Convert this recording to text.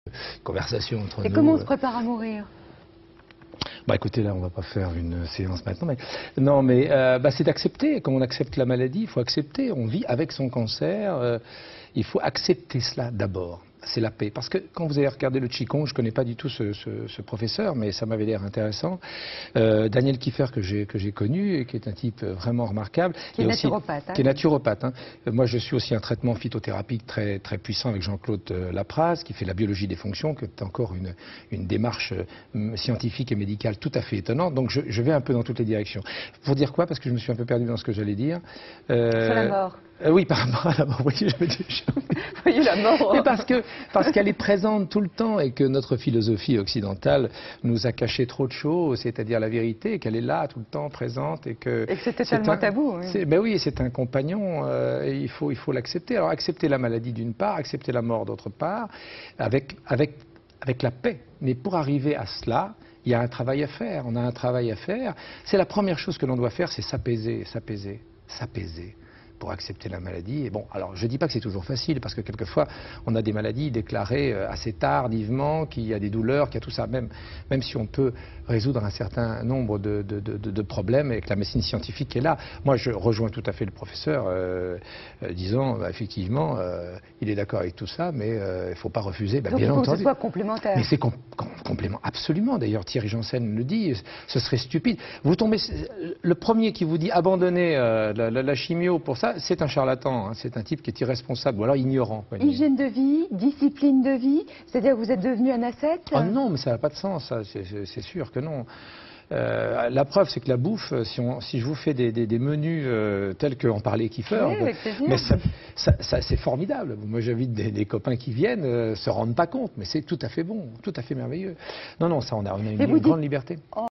conversation entre Et nous. comment on se prépare à mourir? Bah écoutez, là, on va pas faire une séance maintenant, mais non, mais c'est d'accepter. Comme on accepte la maladie, il faut accepter. On vit avec son cancer. Il faut accepter cela d'abord. C'est la paix. Parce que quand vous avez regardé le Qigong, je ne connais pas du tout ce professeur, mais ça m'avait l'air intéressant. Daniel Kiefer, que j'ai connu, et qui est un type vraiment remarquable. Qui est naturopathe. Qui est naturopathe. Hein. Moi, je suis aussi un traitement phytothérapique très, très puissant avec Jean-Claude Lapraz, qui fait la biologie des fonctions, qui est encore une démarche scientifique et médicale tout à fait étonnante. Donc, je vais un peu dans toutes les directions. Pour dire quoi? Parce que je me suis un peu perdu dans ce que j'allais dire. Sur la mort. Oui, par rapport à la mort, oui, j'avais déjà... Voyez la mort. Mais parce qu'elle est présente tout le temps et que notre philosophie occidentale nous a caché trop de choses, c'est-à-dire la vérité, qu'elle est là tout le temps présente et que... Et que c'est totalement tabou. Oui. Ben oui, c'est un compagnon et il faut l'accepter. Alors accepter la maladie d'une part, accepter la mort d'autre part, avec la paix. Mais pour arriver à cela, il y a un travail à faire. On a un travail à faire. C'est la première chose que l'on doit faire, c'est s'apaiser, s'apaiser, s'apaiser pour accepter la maladie. Et bon, alors je ne dis pas que c'est toujours facile, parce que quelquefois, on a des maladies déclarées assez tardivement, qu'il y a des douleurs, qu'il y a tout ça, même si on peut résoudre un certain nombre de problèmes et que la médecine scientifique est là. Moi, je rejoins tout à fait le professeur, disant, effectivement, il est d'accord avec tout ça, mais il ne faut pas refuser, Donc, bien il faut entendu. que ce soit complémentaire. Mais c'est complément, absolument. D'ailleurs, Thierry Janssen le dit, ce serait stupide. Vous tombez, le premier qui vous dit abandonner la chimio pour ça, c'est un charlatan, hein, c'est un type qui est irresponsable ou alors ignorant. Hygiène de vie, discipline de vie, c'est-à-dire que vous êtes devenu un ascète? Ah non, mais ça n'a pas de sens, ça, c'est sûr que non. La preuve, c'est que la bouffe, si je vous fais des menus tels qu'en parlait Kiefer, oui, mais c'est formidable. Moi, j'invite des copains qui viennent, se rendent pas compte, mais c'est tout à fait bon, tout à fait merveilleux. Non, ça, on a une grande liberté.